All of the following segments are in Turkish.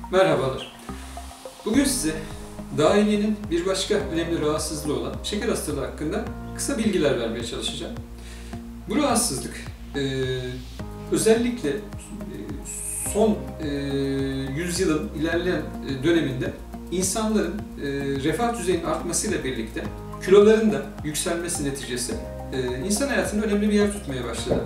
Merhabalar. Bugün size dahiliyenin bir başka önemli rahatsızlığı olan şeker hastalığı hakkında kısa bilgiler vermeye çalışacağım. Bu rahatsızlık özellikle son yüzyılın ilerleyen döneminde insanların refah düzeyinin artmasıyla birlikte kiloların da yükselmesi neticesi insan hayatında önemli bir yer tutmaya başladı.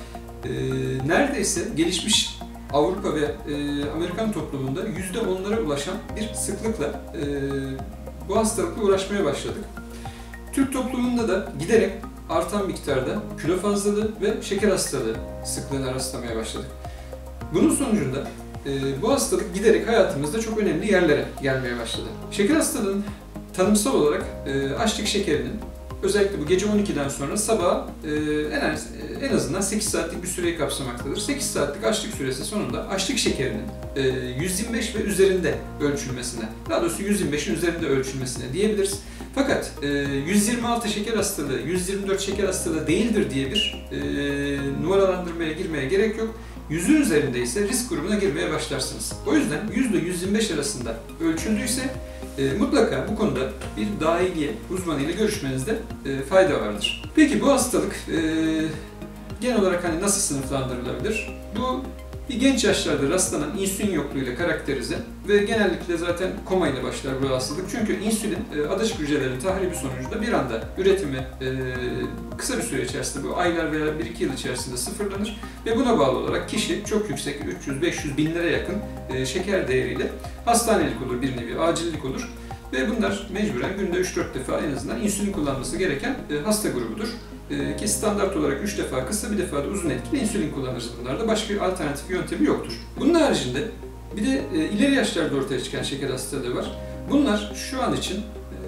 Neredeyse gelişmiş Avrupa ve Amerikan toplumunda %10'lara ulaşan bir sıklıkla bu hastalıkla uğraşmaya başladık. Türk toplumunda da giderek artan miktarda kilo fazlalığı ve şeker hastalığı sıklığına rastlamaya başladık. Bunun sonucunda bu hastalık giderek hayatımızda çok önemli yerlere gelmeye başladı. Şeker hastalığının tanımsal olarak açlık şekerinin özellikle bu gece 12'den sonra sabah en azından 8 saatlik bir süreyi kapsamaktadır. 8 saatlik açlık süresi sonunda açlık şekerinin 125 ve üzerinde ölçülmesine, daha doğrusu 125'in üzerinde ölçülmesine diyebiliriz. Fakat 126 şeker hastalığı, 124 şeker hastalığı değildir diye bir numaralandırmaya girmeye gerek yok. 100'ün üzerinde ise risk grubuna girmeye başlarsınız. O yüzden 100 ile 125 arasında ölçüldüyse mutlaka bu konuda bir dahiliye uzmanıyla görüşmenizde fayda vardır. Peki bu hastalık genel olarak nasıl sınıflandırılabilir? Bu bir genç yaşlarda rastlanan insülin yokluğuyla karakterize ve genellikle zaten koma ile başlar bu rahatsızlık. Çünkü insülin adaşık hücrelerin tahribi sonucunda bir anda üretimi kısa bir süre içerisinde, bu aylar veya 1-2 yıl içerisinde sıfırlanır ve buna bağlı olarak kişi çok yüksek 300-500 binlere yakın şeker değeriyle hastanelik olur, bir nevi acillik olur. Ve bunlar mecburen günde 3-4 defa en azından insülin kullanması gereken hasta grubudur. Ki standart olarak 3 defa kısa, bir defa da uzun etkili insülin kullanırız bunlarda. Başka bir alternatif yöntemi yoktur. Bunun haricinde bir de ileri yaşlarda ortaya çıkan şeker hastalığı var. Bunlar şu an için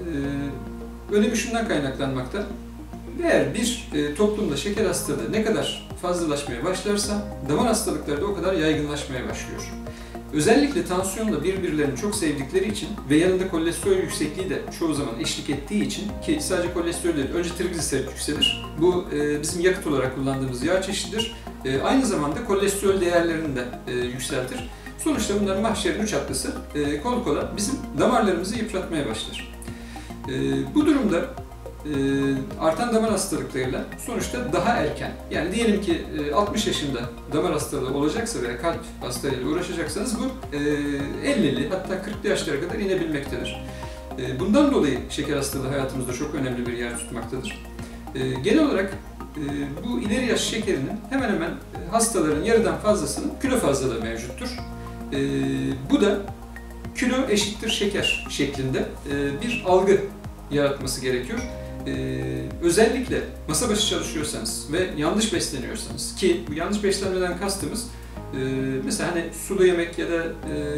önemi şundan kaynaklanmakta. Eğer bir toplumda şeker hastalığı ne kadar fazlalaşmaya başlarsa damar hastalıkları da o kadar yaygınlaşmaya başlıyor. Özellikle tansiyonla birbirlerini çok sevdikleri için ve yanında kolesterol yüksekliği de çoğu zaman eşlik ettiği için, ki sadece kolesterol değil, önce trigliserit yükselir. Bu bizim yakıt olarak kullandığımız yağ çeşididir. Aynı zamanda kolesterol değerlerini de yükseltir. Sonuçta bunların mahşerin üç atlısı kol kola bizim damarlarımızı yıpratmaya başlar. Bu durumda artan damar hastalıklarıyla sonuçta daha erken, yani diyelim ki 60 yaşında damar hastalığı olacaksa veya kalp hastalığıyla uğraşacaksanız bu 50'li hatta 40'lı yaşlara kadar inebilmektedir. Bundan dolayı şeker hastalığı hayatımızda çok önemli bir yer tutmaktadır. Genel olarak bu ileri yaş şekerinin hemen hemen hastaların yarıdan fazlasının kilo fazlalığı mevcuttur. Bu da kilo eşittir şeker şeklinde bir algı yaratması gerekiyor. Özellikle masa başı çalışıyorsanız ve yanlış besleniyorsanız, ki bu yanlış beslenmeden kastımız mesela sulu yemek ya da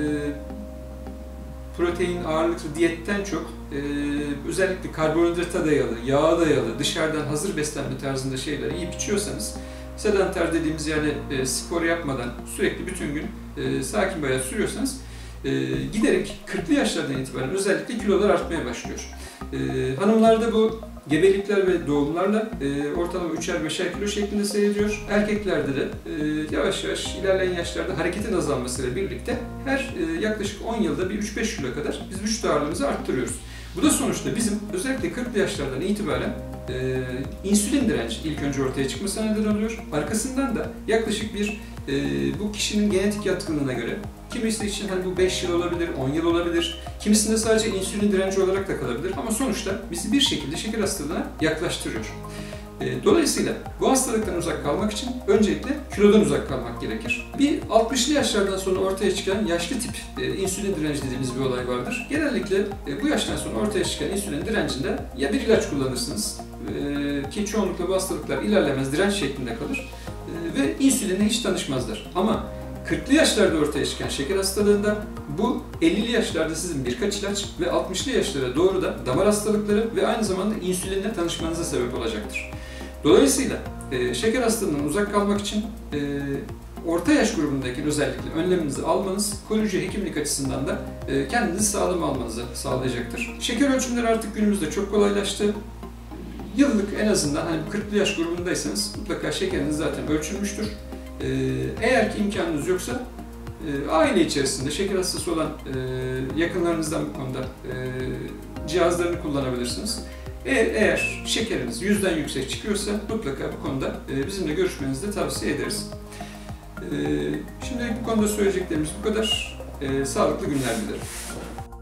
protein ağırlıklı diyetten çok özellikle karbonhidrata dayalı, yağa dayalı, dışarıdan hazır beslenme tarzında şeyler yiyip içiyorsanız, sedanter dediğimiz spor yapmadan sürekli bütün gün sakin bir hayat sürüyorsanız giderek 40'lı yaşlardan itibaren özellikle kilolar artmaya başlıyor. Hanımlarda bu gebelikler ve doğumlarla ortalama 3'er-5'er kilo şeklinde seyrediyor. Erkeklerde de yavaş yavaş ilerleyen yaşlarda hareketin azalmasıyla birlikte her yaklaşık 10 yılda bir 3-5 kilo kadar biz vücut ağırlığımızı arttırıyoruz. Bu da sonuçta bizim özellikle 40'lı yaşlardan itibaren insülin direnci ilk önce ortaya çıkmasına neden oluyor. Arkasından da yaklaşık bu kişinin genetik yatkınlığına göre, kimisi için bu 5 yıl olabilir, 10 yıl olabilir, kimisinde sadece insülin direnci olarak da kalabilir ama sonuçta bizi bir şekilde şeker hastalığına yaklaştırıyor. Dolayısıyla bu hastalıktan uzak kalmak için öncelikle kilodan uzak kalmak gerekir. Bir 60'lı yaşlardan sonra ortaya çıkan yaşlı tip insülin direnci dediğimiz bir olay vardır. Genellikle bu yaştan sonra ortaya çıkan insülin direncinde ya bir ilaç kullanırsınız ki çoğunlukla bu hastalıklar ilerlemez, direnç şeklinde kalır ve insülinle hiç tanışmazlar. Ama 40'lı yaşlarda ortaya çıkan şeker hastalığında bu 50'li yaşlarda sizin birkaç ilaç ve 60'lı yaşlara doğru da damar hastalıkları ve aynı zamanda insülinle tanışmanıza sebep olacaktır. Dolayısıyla şeker hastalığından uzak kalmak için orta yaş grubundaki özellikle önleminizi almanız, koruyucu hekimlik açısından da kendinizi sağlam almanızı sağlayacaktır. Şeker ölçümleri artık günümüzde çok kolaylaştı. Yıllık en azından 40'lı yaş grubundaysanız mutlaka şekeriniz zaten ölçülmüştür. Eğer ki imkanınız yoksa Aile içerisinde şeker hastası olan yakınlarınızdan bu konuda cihazlarını kullanabilirsiniz. Eğer şekeriniz 100'den yüksek çıkıyorsa mutlaka bu konuda bizimle görüşmenizi de tavsiye ederiz. Şimdilik bu konuda söyleyeceklerimiz bu kadar. Sağlıklı günler dilerim.